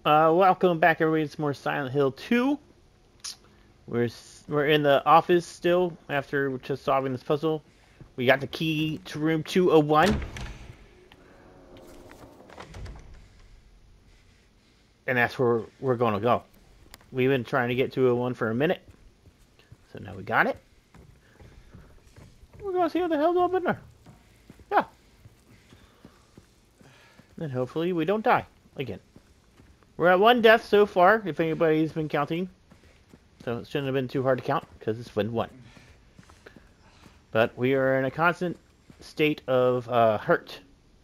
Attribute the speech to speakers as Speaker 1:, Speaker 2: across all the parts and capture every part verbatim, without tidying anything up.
Speaker 1: Uh, welcome back, everybody. It's more Silent Hill two. We're we're in the office still after just solving this puzzle. We got the key to room two oh one, and that's where we're gonna go. We've been trying to get two oh one for a minute, so now we got it. We're gonna see what the hell's up in there. Yeah, and hopefully we don't die again. We're at one death so far, if anybody's been counting. So it shouldn't have been too hard to count, because it's been one. But we are in a constant state of uh, hurt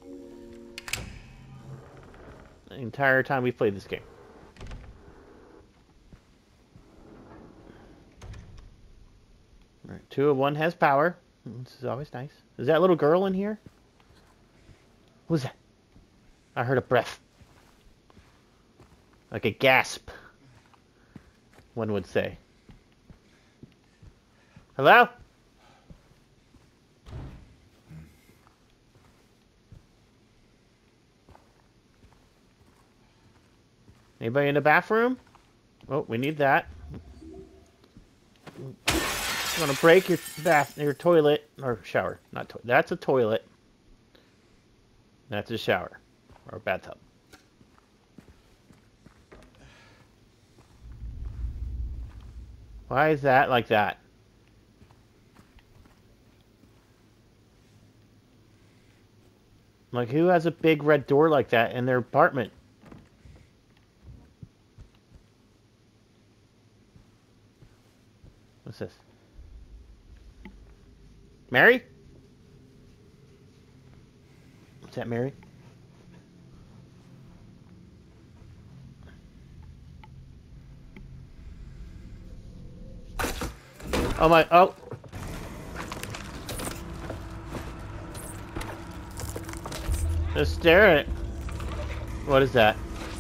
Speaker 1: the entire time we've played this game. Alright, two oh one has power. This is always nice. Is that little girl in here? Who's that? I heard a breath. Like a gasp, one would say. Hello? Anybody in the bathroom? Oh, we need that. I'm gonna break your bath, your toilet, or shower. Not toilet. That's a toilet. That's a shower, or a bathtub. Why is that like that? Like, who has a big red door like that in their apartment? What's this? Mary? Is that Mary? Oh my, oh. Just stare at it. What is that?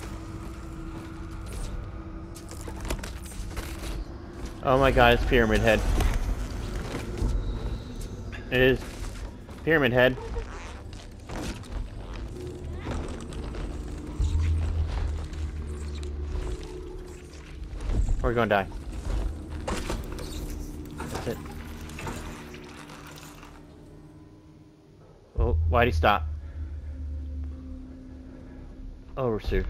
Speaker 1: Oh my god, it's Pyramid Head. It is Pyramid Head. We're gonna die. That's it. Oh, why'd he stop? Oh, we're sued.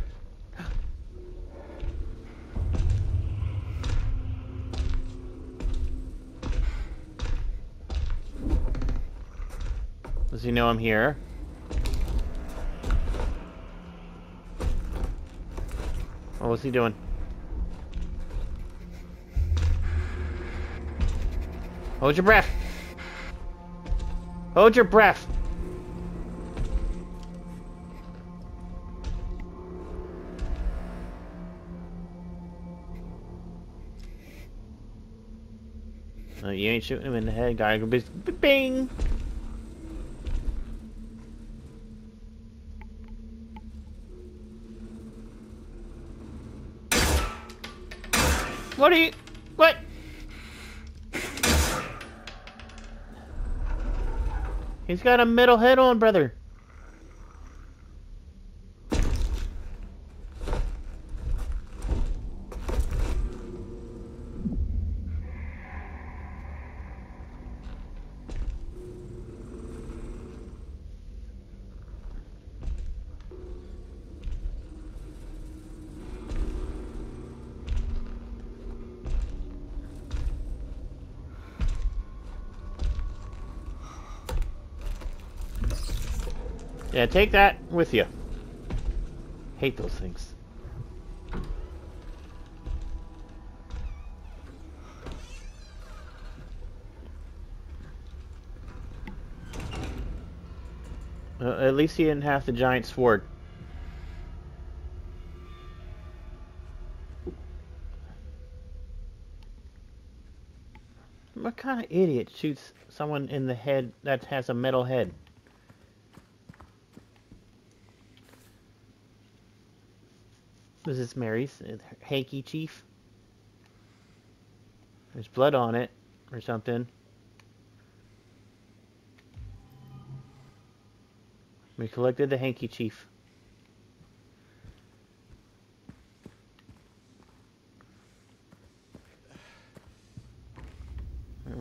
Speaker 1: Does he know I'm here? Oh, what's he doing? Hold your breath. Hold your breath. No, you ain't shooting him in the head, guy. Go bing. What are you? What? He's got a metal head on, brother. Yeah, take that with you. Hate those things. Uh, at least he didn't have the giant sword. What kind of idiot shoots someone in the head that has a metal head? This is Mary's hanky chief. There's blood on it or something. We collected the hanky chief.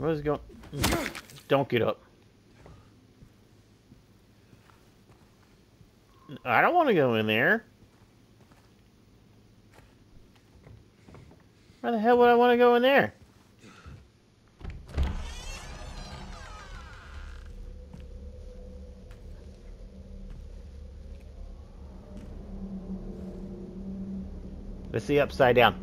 Speaker 1: What's going? Don't get up. I don't want to go in there. Why the hell would I want to go in there? Let's see upside down.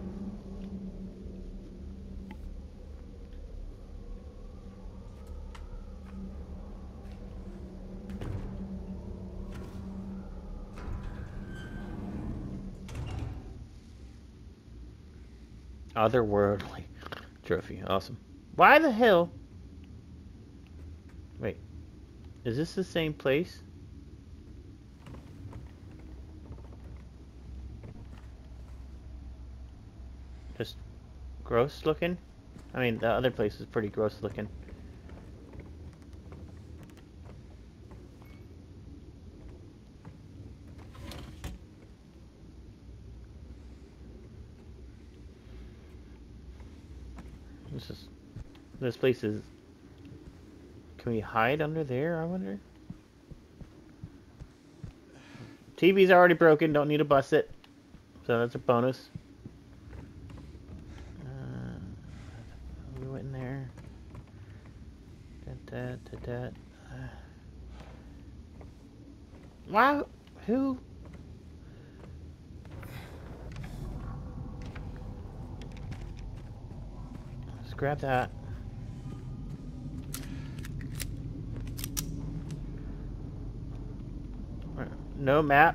Speaker 1: Otherworldly trophy. Awesome. Why the hell? Wait. Is this the same place? Just gross looking? I mean, the other place is pretty gross looking. This is... This place is... Can we hide under there, I wonder? T V's already broken, don't need to bust it. So that's a bonus. Uh, we went in there. Da, da, da, da. Uh, wow, who? Let's grab that. No map.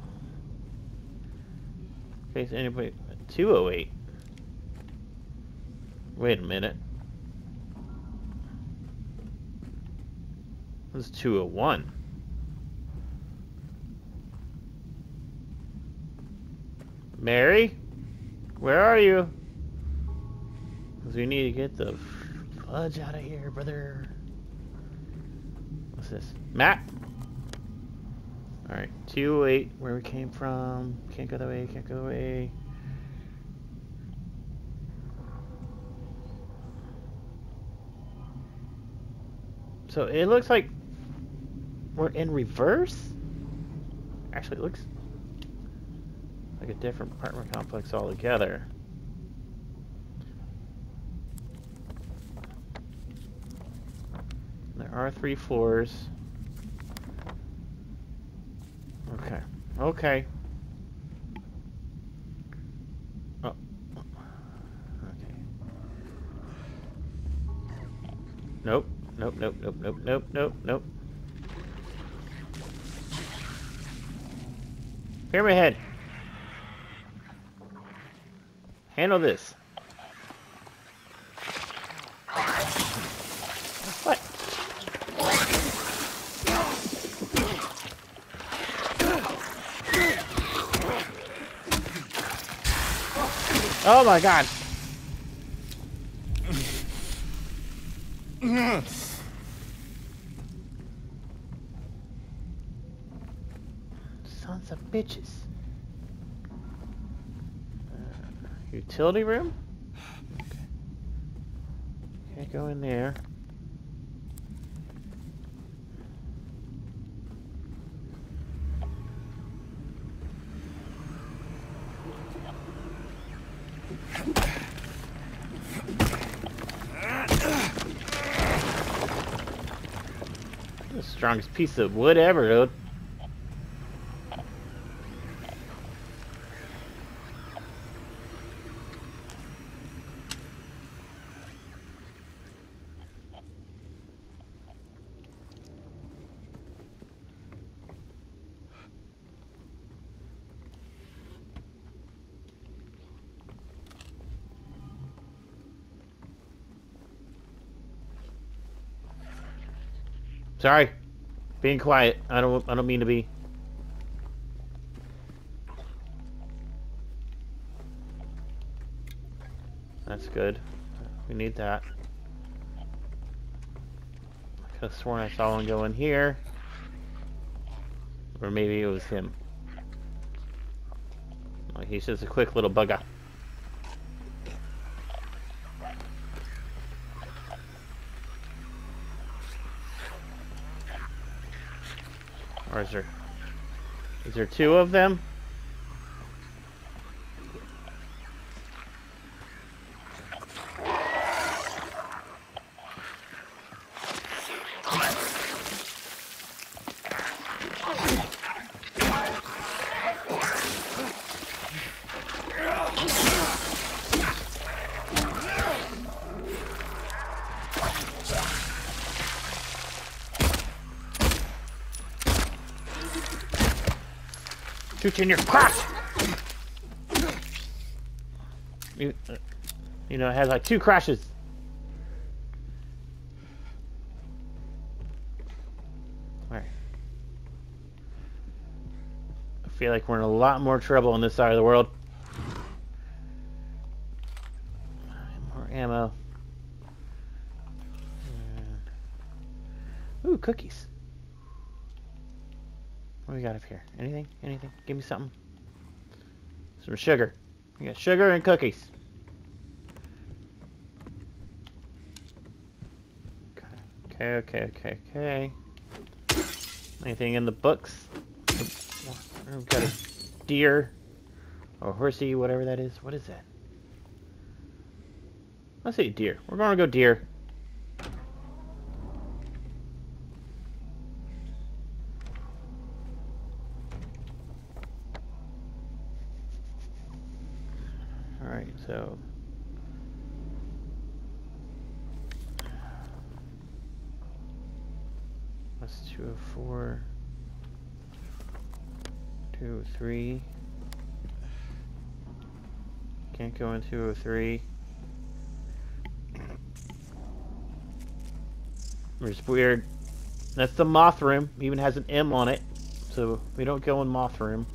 Speaker 1: In case anybody. two oh eight. Wait a minute. This is two oh one. Mary? Where are you? Because we need to get the fudge out of here, brother. What's this? Map? Alright, two oh eight, where we came from. Can't go that way, can't go that way. So it looks like we're in reverse? Actually, it looks like a different apartment complex altogether. There are three floors. Okay. Okay. Oh. Okay. Nope. Nope, nope, nope, nope, nope, nope, nope. Pyramid Head. Handle this. What? Oh my god. Sons of bitches. Uh, utility room? Okay. Can't go in there. The strongest piece of wood ever, dude. Sorry, being quiet. I don't. I don't mean to be. That's good. We need that. I could have sworn I saw one go in here, or maybe it was him. Like he's just a quick little bugger. Or is there... Is there two of them? Shoot you in your crotch! You, uh, you know, it has like two crashes. Alright. I feel like we're in a lot more trouble on this side of the world. More ammo. Ooh, cookies. What do we got up here? Anything? Anything? Give me something. Some sugar. We got sugar and cookies. Okay, okay, okay, okay. Anything in the books? We've got a deer. Or horsey, whatever that is. What is that? Let's say deer. We're gonna go deer. Alright, so... That's two oh four. two oh three. Can't go in two oh three. It's weird. That's the moth room. Even has an M on it. So we don't go in moth room.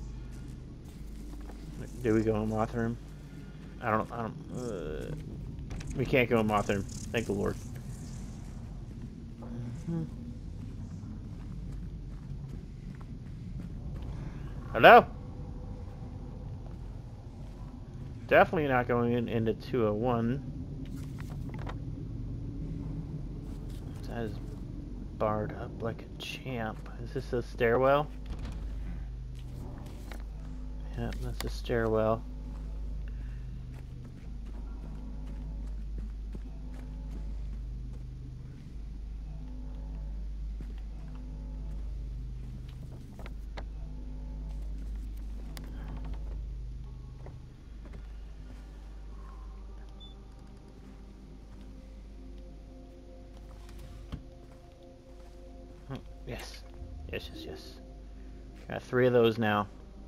Speaker 1: Do we go in moth room? I don't. I don't. Uh, we can't go in moth room. Thank the Lord. Mm-hmm. Hello? Definitely not going in, into two oh one. That is barred up like a champ. Is this a stairwell? Yep, that's a stairwell. Yes. Yes, yes, yes. Got three of those now.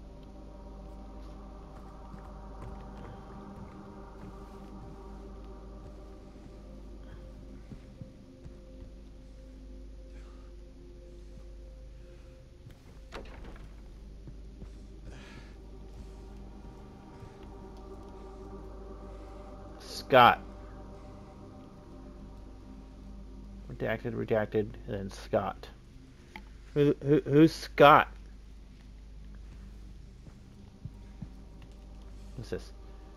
Speaker 1: Scott. Redacted, redacted, and then Scott. Who, who, who's Scott? What's this?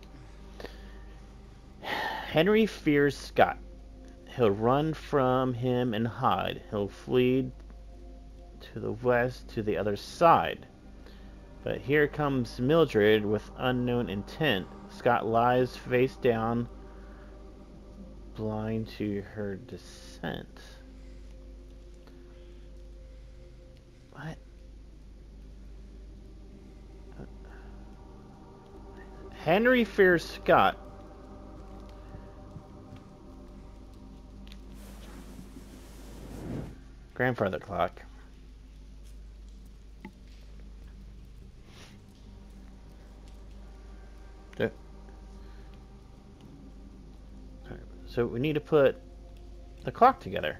Speaker 1: Henry fears Scott. He'll run from him and hide. He'll flee to the west to the other side. But here comes Mildred with unknown intent. Scott lies face down, blind to her descent. What? Henry fears Scott. Grandfather clock. Okay. So we need to put the clock together.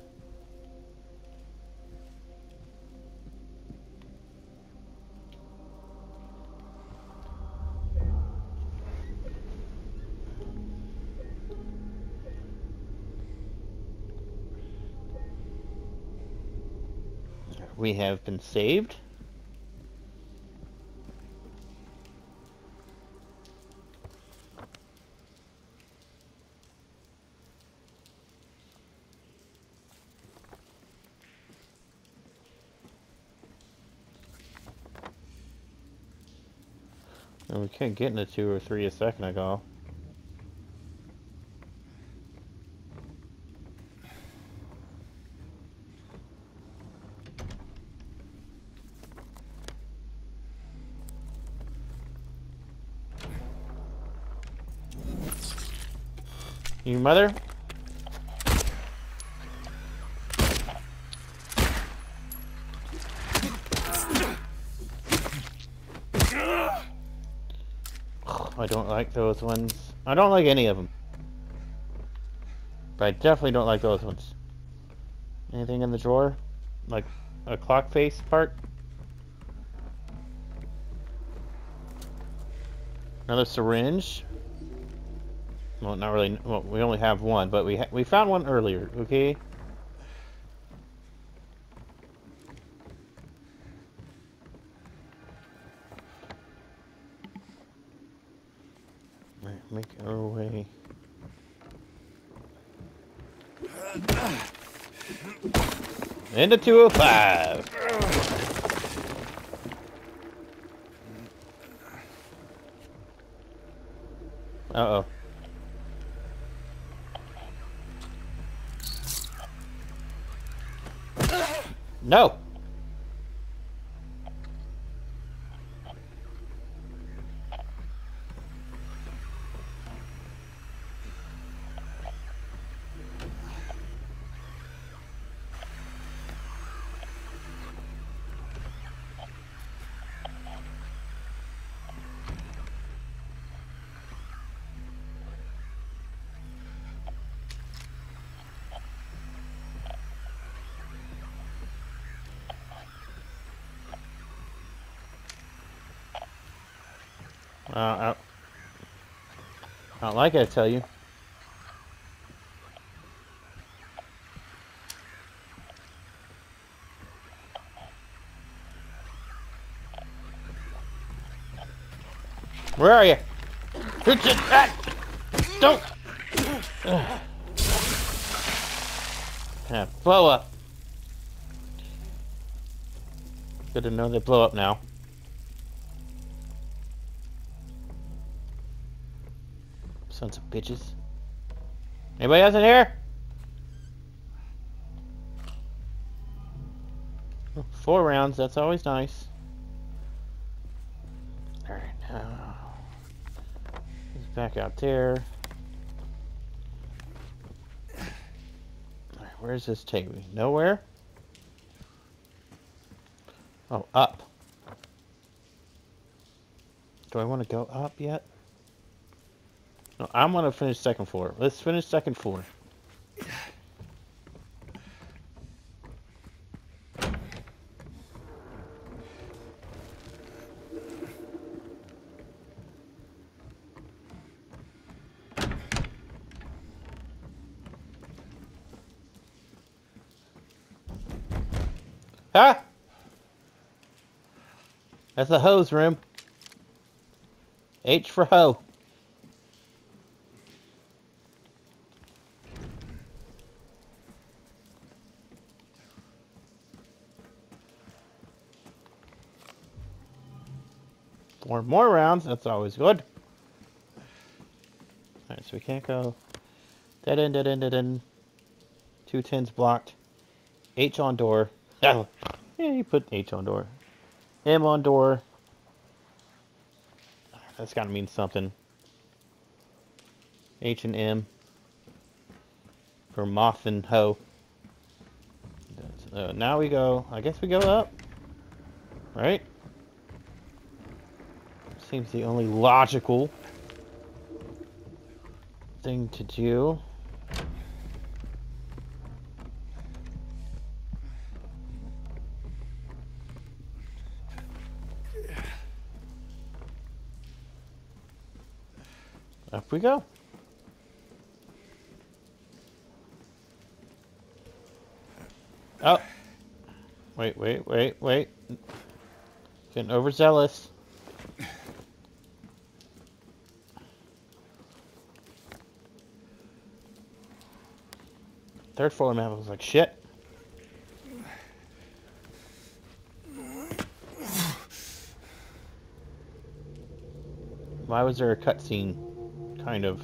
Speaker 1: We have been saved. And we can't get into two or three a second ago. You mother? I don't like those ones. I don't like any of them. But I definitely don't like those ones. Anything in the drawer? Like a clock face part? Another syringe? Well, not really. Well, we only have one, but we ha we found one earlier, okay? Alright, make our way. Into two oh five! Uh-oh. No! Uh, I, I don't like it, I tell you. Where are you? Richard, ah, don't! Ugh. Yeah, blow up. Good to know they blow up now. Sons of bitches. Anybody else in here? Four rounds, that's always nice. Alright, now. He's back out there. Alright, where's this take me? Nowhere? Oh, up. Do I want to go up yet? No, I'm gonna finish second floor. Let's finish second floor. Ah! That's the hose room. H for hoe. Four more rounds, that's always good. Alright, so we can't go. Dead end, dead end, dead end. Two tens blocked. H on door. Yeah, you put H on door. M on door. That's gotta mean something. H and M. For moth and hoe. Uh, now we go, I guess we go up. Right? Seems the only logical thing to do. Up we go. Oh. Wait, wait, wait, wait. Getting overzealous. Third floor map was like shit. Why was there a cutscene? Kind of.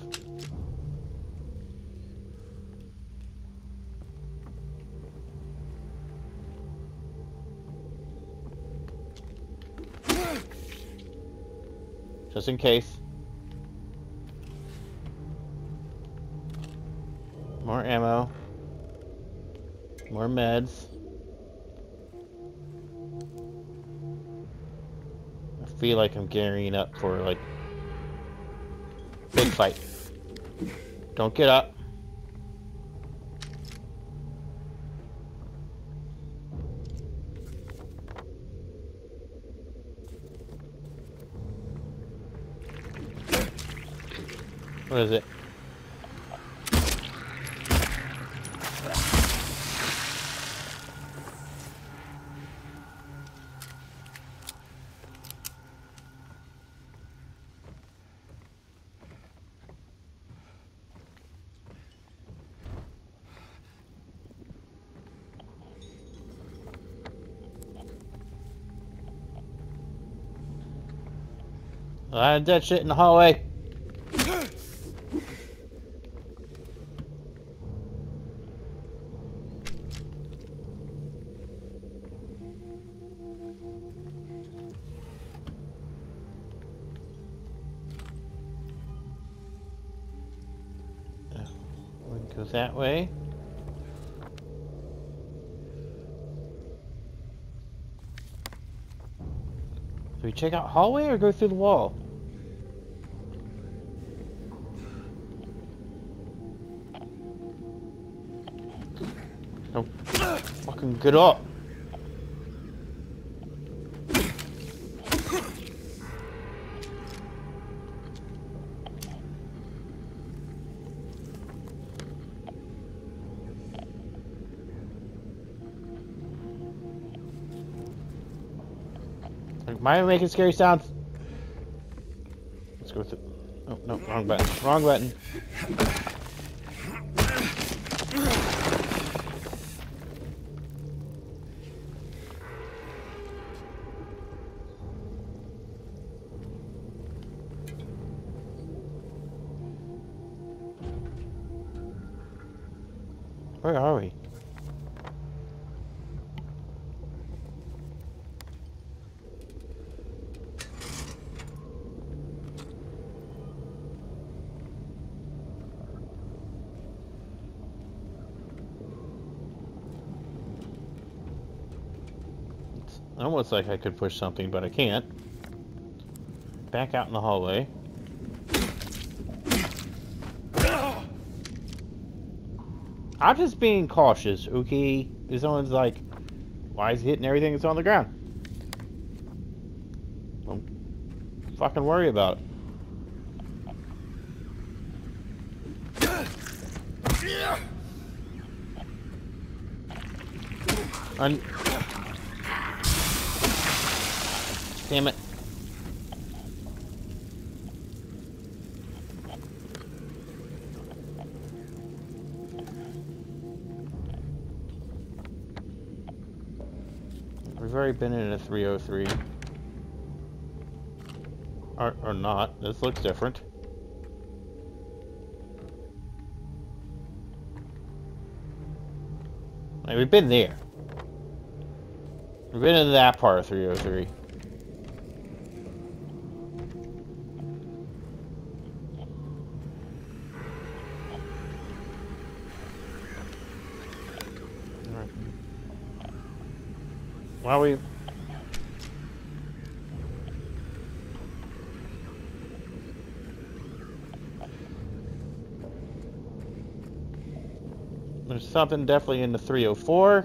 Speaker 1: Just in case. More ammo. More meds. I feel like I'm gearing up for, like, big fight. Don't get up. What is it? A lot of dead shit in the hallway. One goes that way. Do we check out hallway or go through the wall? No. Fucking get up. Am I making scary sounds? Let's go through. Oh, no, wrong button. Wrong button. Where are we? Almost like I could push something, but I can't. Back out in the hallway. I'm just being cautious, okay? If someone's like, why is he hitting everything that's on the ground? Don't fucking worry about it. Un Damn it. We've already been in a three oh three. Or, or not. This looks different. Like, we've been there. We've been in that part of three oh three. While we there's something definitely in the three oh four.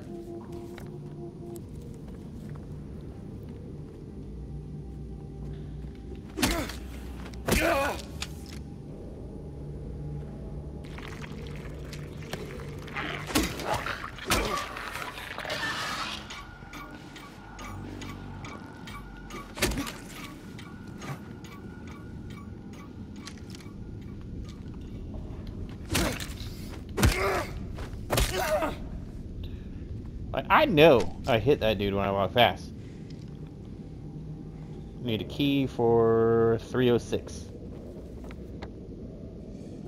Speaker 1: I know I hit that dude when I walk past. Need a key for three oh six.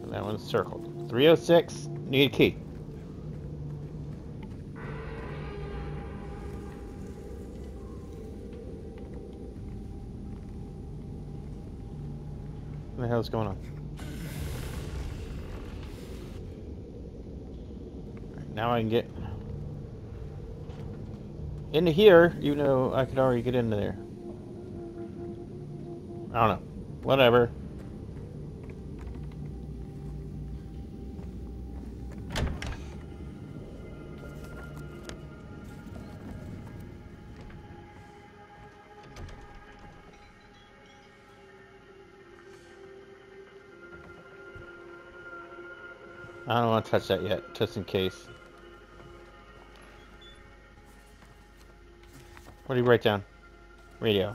Speaker 1: That one's circled. three oh six, need a key. What the hell's going on? Right, now I can get into here, even though I could already get into there. I don't know. Whatever. I don't want to touch that yet, just in case. What do you write down? Radio.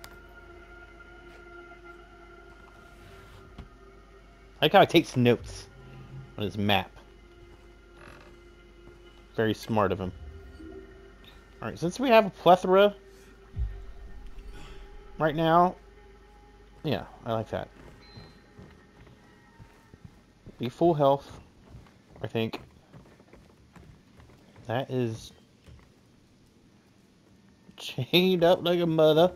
Speaker 1: I like how he takes notes on his map. Very smart of him. Alright, since we have a plethora right now, yeah, I like that. Be full health, I think. That is chained up like a mother.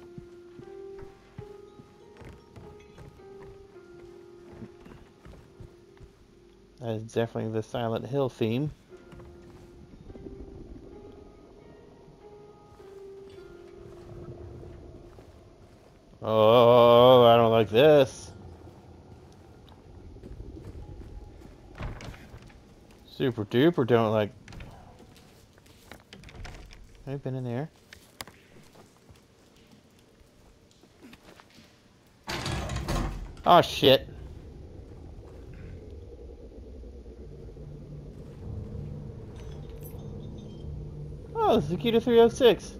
Speaker 1: That is definitely the Silent Hill theme. Oh, I don't like this. Super duper don't like. I've been in there. Oh shit. Oh, this is the key to three oh six.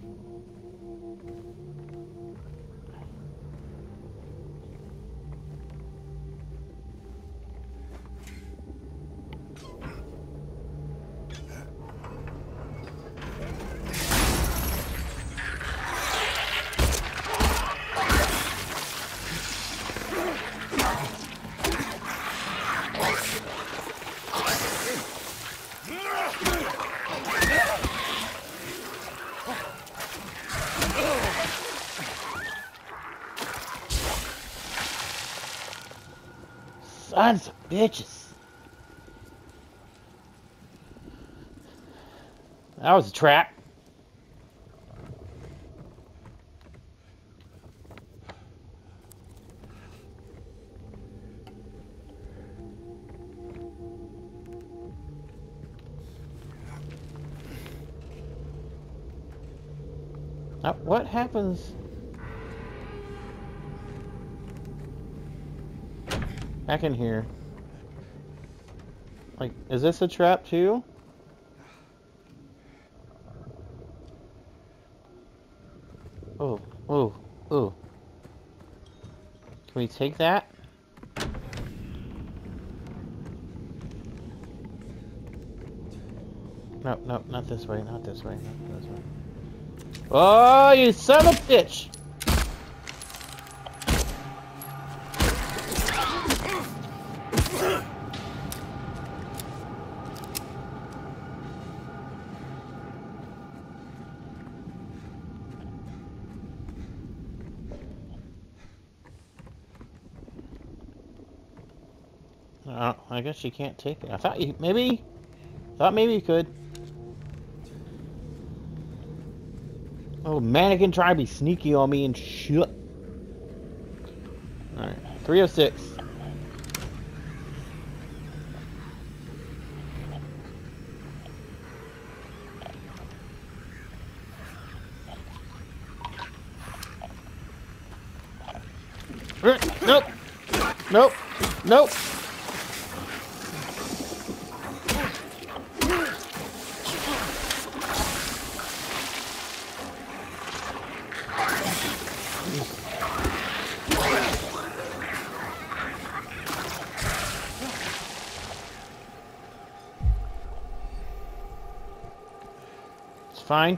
Speaker 1: Sons of bitches. That was a trap. Now, what happens back in here? Like, is this a trap too? Oh, oh, oh. Can we take that? No, no, not this way, not this way, not this way. Oh, you son of a bitch! Oh, I guess you can't take it. I thought you maybe, thought maybe you could. Oh, mannequin try to be sneaky on me and shit. Alright, three oh six. Nope. Nope. Nope. It's fine.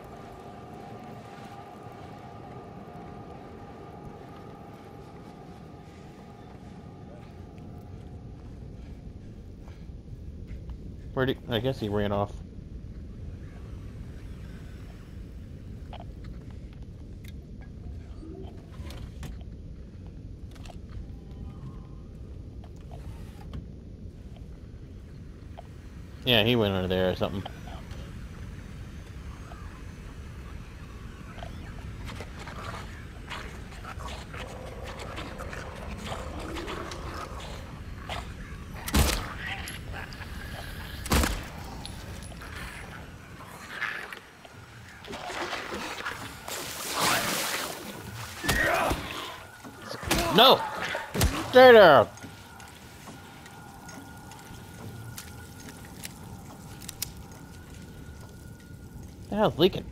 Speaker 1: Where'd he, I guess he ran off. Yeah, he went under there or something. No! Stay there! The hell's leaking?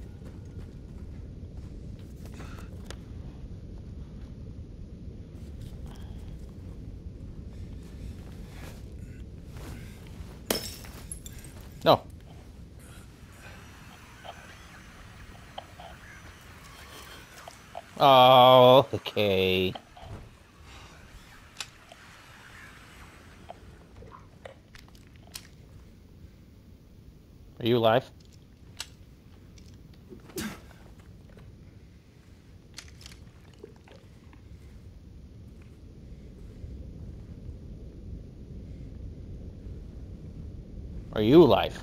Speaker 1: No. Oh, okay. Are you alive? Are you alive?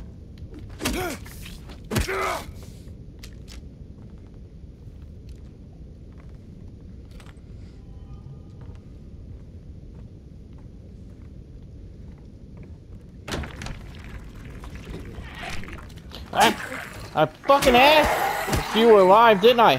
Speaker 1: I, I fucking asked if you were alive, didn't I?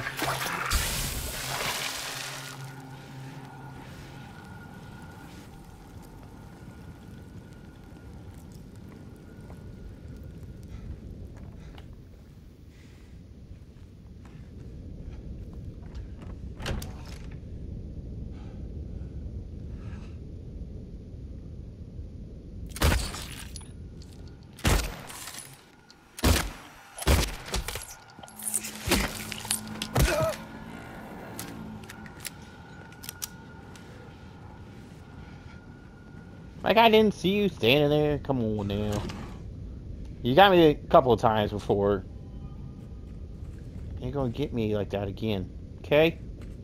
Speaker 1: Like, I didn't see you standing there. Come on now. You got me a couple of times before. You're gonna get me like that again. Okay?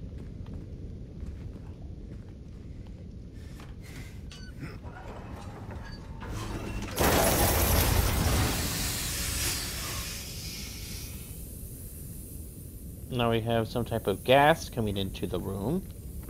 Speaker 1: Now we have some type of gas coming into the room.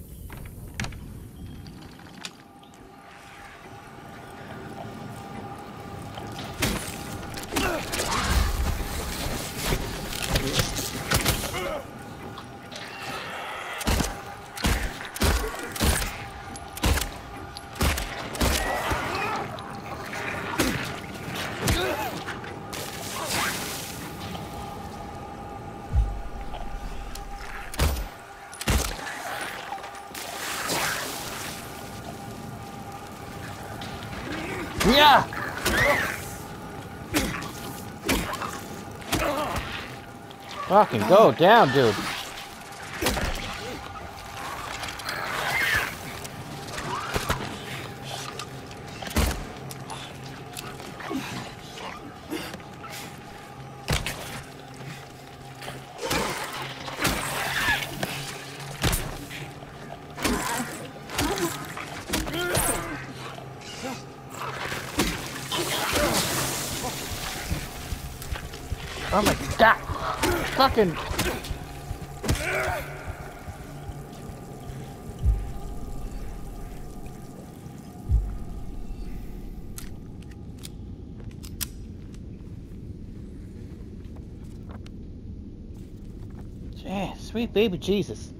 Speaker 1: Yeah! Fucking go down, dude. Oh my god! Fucking... Yeah, sweet baby Jesus.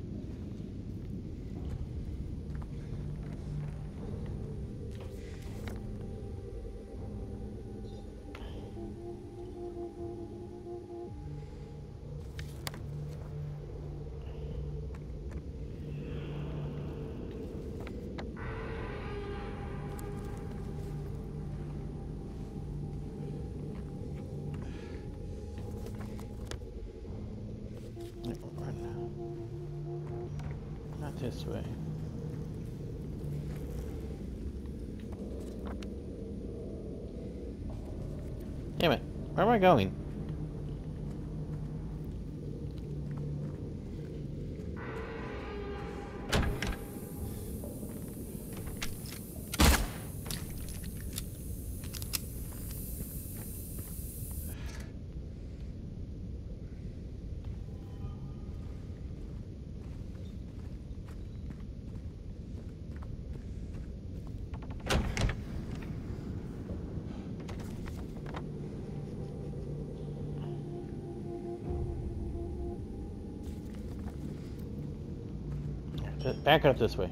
Speaker 1: Not this way. Where am I going? Back up this way.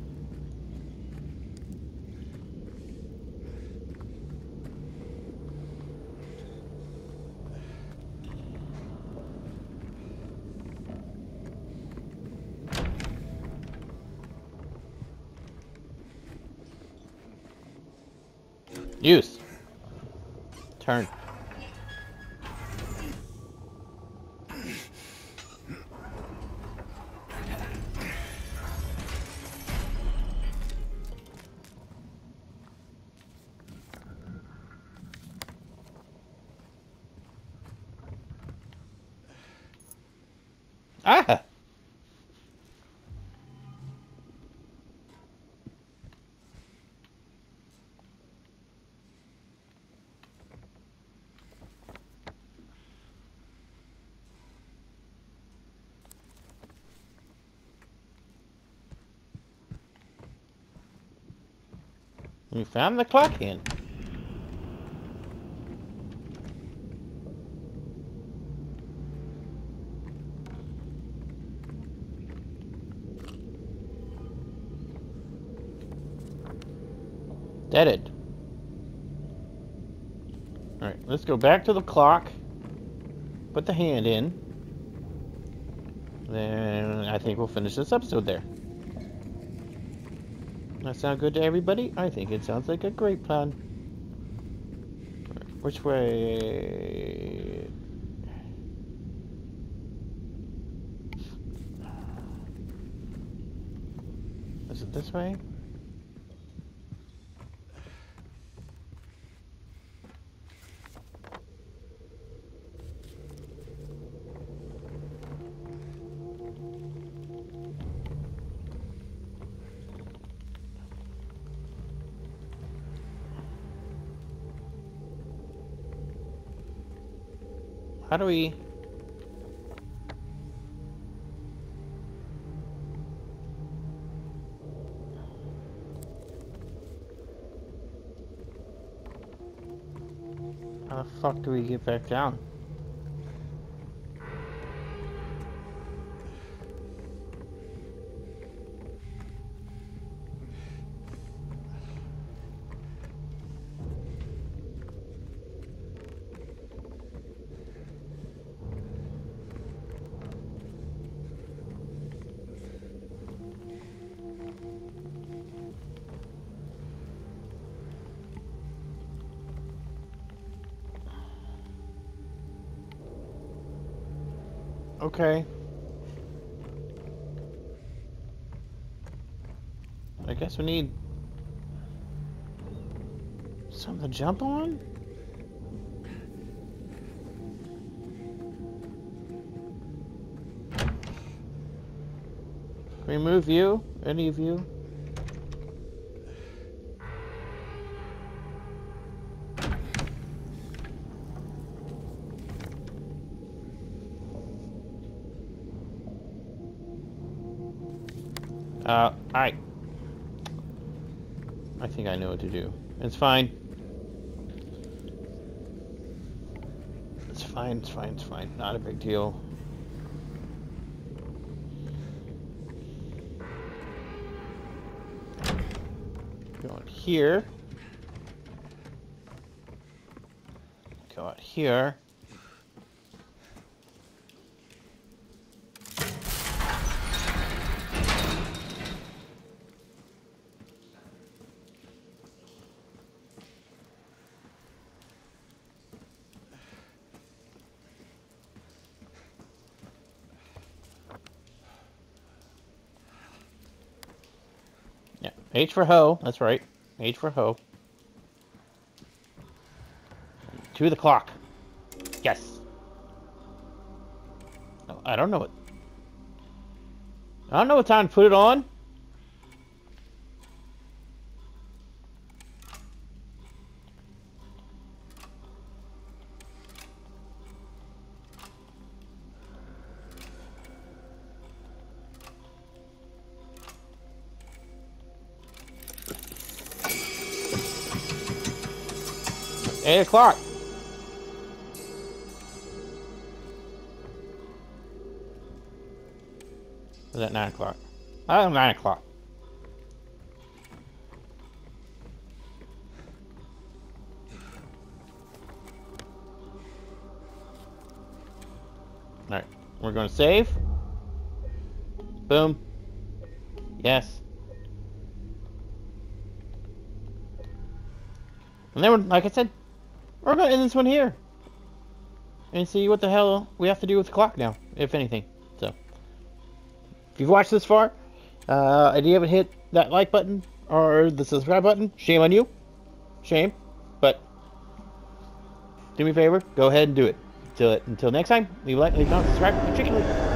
Speaker 1: Use. Turn. Ah! You found the clock hand. Deaded. Alright, let's go back to the clock. Put the hand in. Then I think we'll finish this episode there. That sound good to everybody? I think it sounds like a great plan. Right, which way? Is it this way? How do we... How the fuck do we get back down? Okay. I guess we need something to jump on? Can we move you? Any of you? Uh, I... I think I know what to do. It's fine. It's fine, it's fine, it's fine. Not a big deal. Go out here. Go out here. Yeah, H for hoe, that's right. H for hoe. To the clock. yes. No, I don't know what. I don't know what time to put it on. Eight o'clock. Is that nine o'clock? Oh, nine o'clock. Alright, we're going to save. Boom. Yes. And then, like I said, we're going to end this one here. And see what the hell we have to do with the clock now, if anything. So, if you've watched this far, uh, and you haven't hit that like button or the subscribe button, shame on you. Shame. But, do me a favor, go ahead and do it. Until, until next time, leave a like, leave a comment, subscribe, chicken.